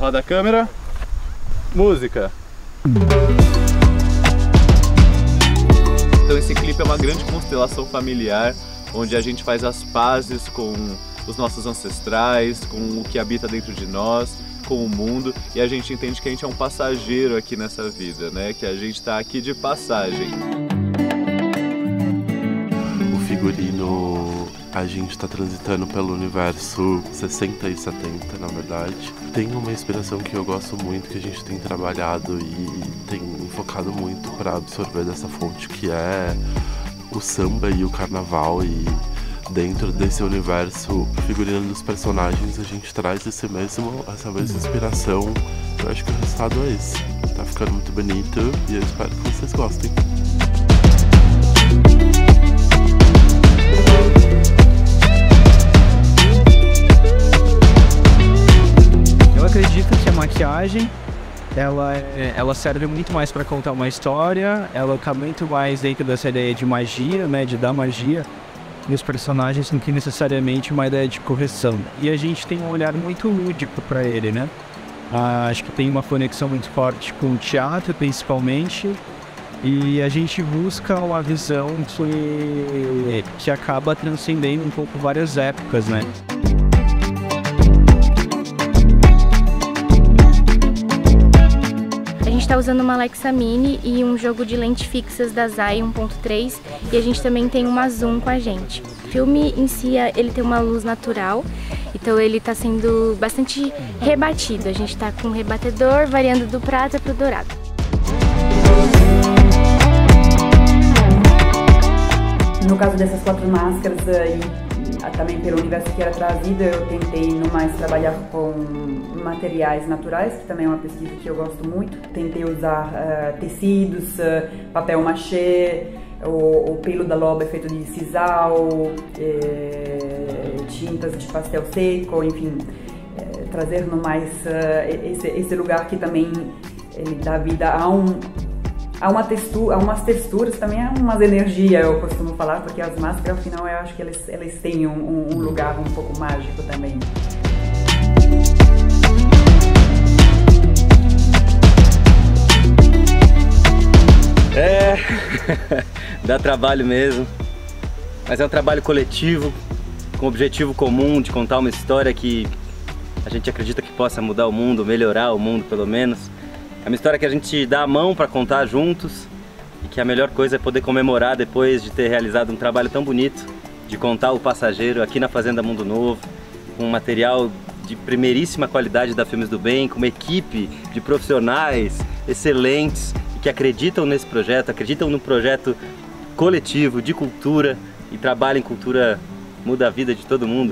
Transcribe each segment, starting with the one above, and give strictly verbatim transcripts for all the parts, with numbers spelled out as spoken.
Roda a câmera. Música. Então esse clipe é uma grande constelação familiar, onde a gente faz as pazes com os nossos ancestrais, com o que habita dentro de nós, com o mundo, e a gente entende que a gente é um passageiro aqui nessa vida, né? Que a gente está aqui de passagem. O figurino, a gente está transitando pelo universo sessenta e setenta, na verdade. Tem uma inspiração que eu gosto muito, que a gente tem trabalhado e tem focado muito para absorver dessa fonte, que é o samba e o carnaval. E dentro desse universo, o figurino dos personagens, a gente traz esse mesmo, essa mesma inspiração. Eu acho que o resultado é esse. Tá ficando muito bonito e eu espero que vocês gostem. Eu acredito que a maquiagem ela, ela serve muito mais para contar uma história, ela cabe muito mais dentro dessa ideia de magia, né, de dar magia, e os personagens não que necessariamente uma ideia de correção. E a gente tem um olhar muito lúdico para ele, né? Ah, acho que tem uma conexão muito forte com o teatro, principalmente, e a gente busca uma visão que, que acaba transcendendo um pouco várias épocas, né? A gente está usando uma Alexa Mini e um jogo de lente fixas da Zai um ponto três, e a gente também tem uma zoom com a gente. O filme em si, ele tem uma luz natural, então ele está sendo bastante rebatido. A gente está com um rebatedor variando do prata para o dourado. No caso dessas quatro máscaras, e também pelo universo que era trazido, eu tentei no mais trabalhar com materiais naturais, que também é uma pesquisa que eu gosto muito. Tentei usar uh, tecidos, uh, papel machê, o, o pelo da loba é feito de sisal, eh, tintas de pastel seco, enfim, eh, trazer no mais uh, esse, esse lugar que também ele dá vida a um Há, uma textura, há umas texturas, também há umas energias, eu costumo falar, porque as máscaras, afinal, eu acho que elas, elas têm um, um lugar um pouco mágico também. É, dá trabalho mesmo, mas é um trabalho coletivo, com objetivo comum de contar uma história que a gente acredita que possa mudar o mundo, melhorar o mundo pelo menos. É uma história que a gente dá a mão para contar juntos e que a melhor coisa é poder comemorar depois de ter realizado um trabalho tão bonito de contar o passageiro aqui na Fazenda Mundo Novo, com um material de primeiríssima qualidade da Filmes do Bem, com uma equipe de profissionais excelentes e que acreditam nesse projeto, acreditam no projeto coletivo de cultura, e trabalho em cultura muda a vida de todo mundo.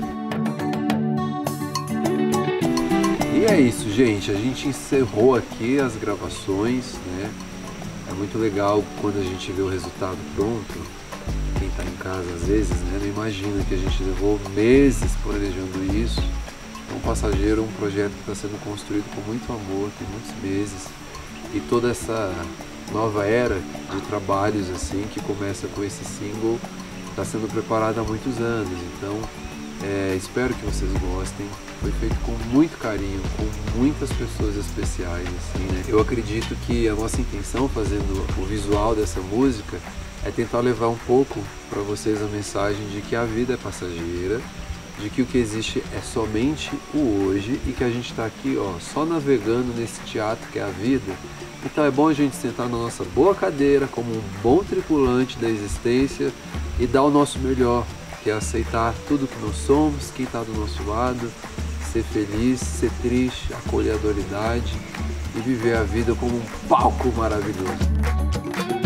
E é isso, gente, a gente encerrou aqui as gravações, né? É muito legal quando a gente vê o resultado pronto. Quem tá em casa às vezes, né, não imagina que a gente levou meses planejando isso. É um passageiro, um projeto que está sendo construído com muito amor, tem muitos meses. E toda essa nova era de trabalhos assim, que começa com esse single, está sendo preparada há muitos anos. Então, é, espero que vocês gostem. Foi feito com muito carinho, com muitas pessoas especiais, assim, né? Eu acredito que a nossa intenção fazendo o visual dessa música é tentar levar um pouco para vocês a mensagem de que a vida é passageira, de que o que existe é somente o hoje e que a gente está aqui, ó, só navegando nesse teatro que é a vida. Então é bom a gente sentar na nossa boa cadeira como um bom tripulante da existência e dar o nosso melhor, que é aceitar tudo que nós somos, quem está do nosso lado, ser feliz, ser triste, acolher a dualidade e viver a vida como um palco maravilhoso.